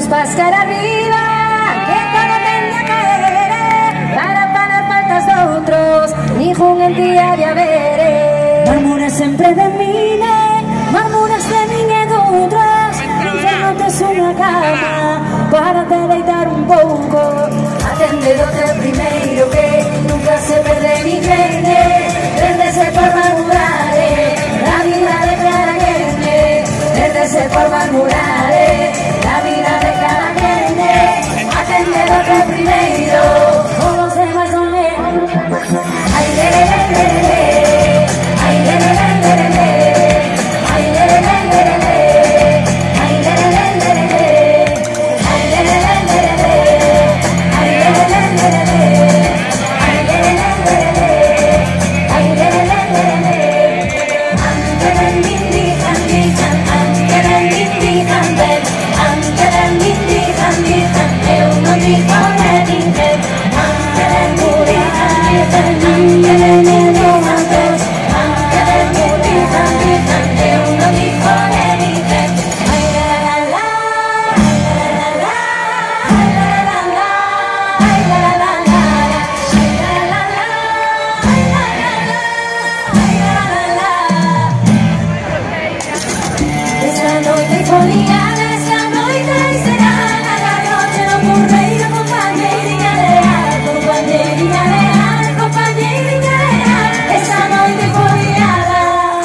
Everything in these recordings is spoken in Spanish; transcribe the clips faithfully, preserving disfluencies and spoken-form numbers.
Vamos pascar arriba, que todo tende a caer. Para para faltas d'altros, ningún en día de avere. Murmuras sempre de mine, murmuras de min e doutras. Inferno tes unha cama para deleitar un pouco. Atende do teu primeiro que nunca se perde ni crende. Prendese por murmurare, la vida de cada gente. Prendese por murmurare, la vida de cada gente. Atende do teu primeiro, todos os demais non é. Ai, le, le, le, le, le. Ai, le, le, le, le, le. Ai, le, le, le, le, le. Ai, le, le, le, le, le. Ai, le, le, le, le, le. Ai, le, le, le, le, le. Ai, le, le, le, le, le. Ai, le, le, le, le, le. Angelen mindi handi han, angelen mindi handen, angelen mindi handi han, eu non dico niente. Angelen muri handi han, angelen mindi handen, angelen muri handi han, eu non dico niente. Ai la la la, ai la la la, ai la la la, ai la la la, ai la la la, ai la la la, ai la la la. Esta noite foliada, esta noite serana, la noche no curreira, compañeriña leal, compañeriña leal, compañeriña leal. Esta noite foliada,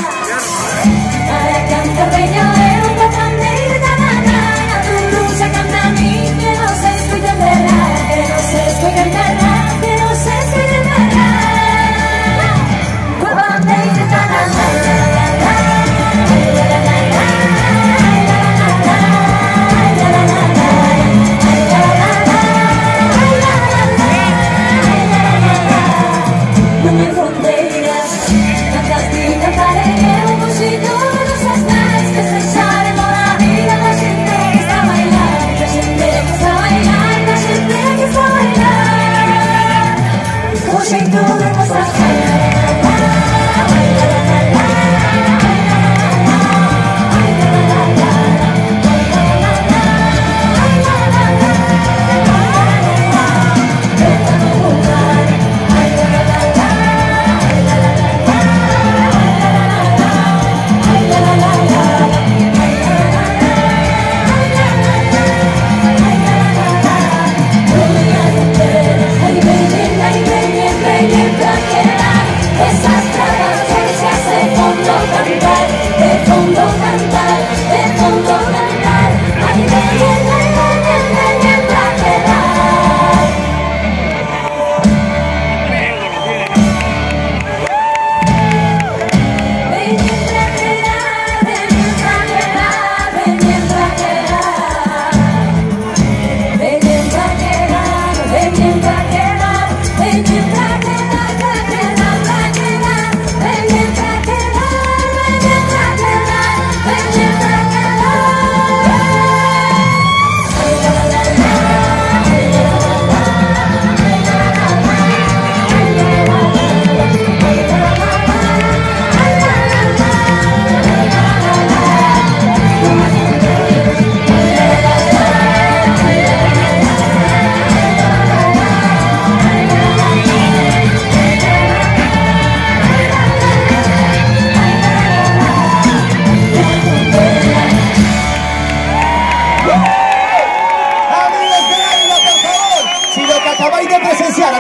para cantar peña de un compañeiro da mañana, tu luz a canta a mí, que no se escucha en verdad, que no se escucha en verdad, que no se escucha en verdad. Compañeiro da mañana, la la la, ay la la la la, ay la la la la, ay la la la la, ay la la la la, ay la la la la, ay la la la la. Non hai fronteiras, cantaste e cantaré un musico de nosas nais, que se sale toda a vida da xente que está a bailar, da xente que está a bailar, da xente que está a bailar. O xeito de nosa esas trabas que se hace fondo cantar, de fondo cantar.